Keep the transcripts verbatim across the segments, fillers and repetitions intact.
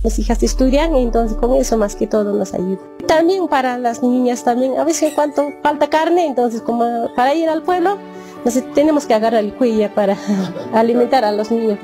mis hijas estudian, y entonces con eso más que todo nos ayuda. También para las niñas también, a veces cuando falta carne, entonces como para ir al pueblo, entonces tenemos que agarrar el cuilla para alimentar a los niños.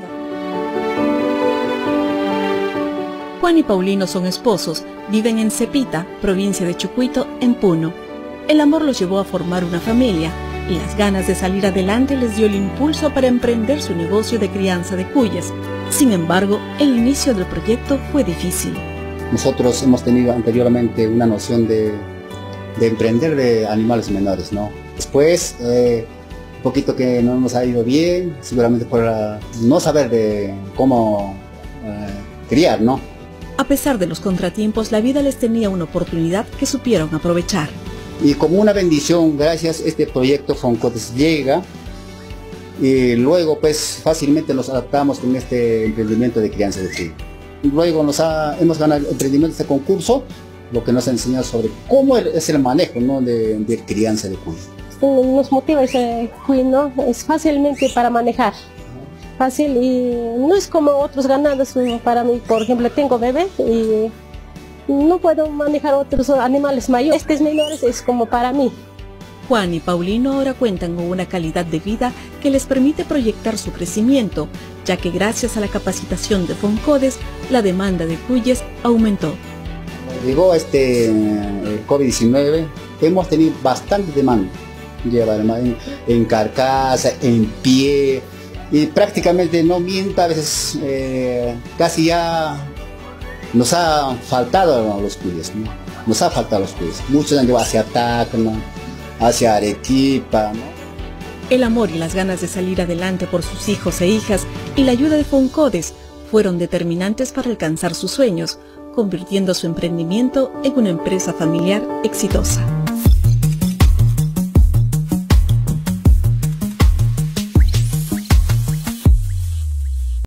Juan y Paulino son esposos, viven en Cepita, provincia de Chucuito, en Puno. El amor los llevó a formar una familia y las ganas de salir adelante les dio el impulso para emprender su negocio de crianza de cuyes. Sin embargo, el inicio del proyecto fue difícil. Nosotros hemos tenido anteriormente una noción de, de emprender de animales menores, ¿no? Después, eh, un poquito que no nos ha ido bien, seguramente por uh, no saber de cómo uh, criar, ¿no? A pesar de los contratiempos, la vida les tenía una oportunidad que supieron aprovechar. Y como una bendición, gracias a este proyecto Foncodes llega, y luego pues fácilmente nos adaptamos con este emprendimiento de crianza de cuy. Luego nos ha, hemos ganado el emprendimiento de este concurso, lo que nos ha enseñado sobre cómo es el manejo, ¿no?, de, de crianza de cuy. Nos motiva ese cuy, ¿no? Es fácilmente para manejar. Fácil, y no es como otros ganados. Para mí, por ejemplo, tengo bebés y no puedo manejar otros animales mayores. Estos menores es como para mí. Juan y Paulino ahora cuentan con una calidad de vida que les permite proyectar su crecimiento, ya que gracias a la capacitación de Foncodes, la demanda de cuyes aumentó. Llegó este COVID diecinueve, hemos tenido bastante demanda. Lleva en, en carcasa, en pie, y prácticamente, no miento, a veces eh, casi ya nos ha faltado los cuyes, ¿no? Nos ha faltado los cuyes. Muchos han llevado hacia Tacna, hacia Arequipa, ¿no? El amor y las ganas de salir adelante por sus hijos e hijas y la ayuda de Foncodes fueron determinantes para alcanzar sus sueños, convirtiendo su emprendimiento en una empresa familiar exitosa.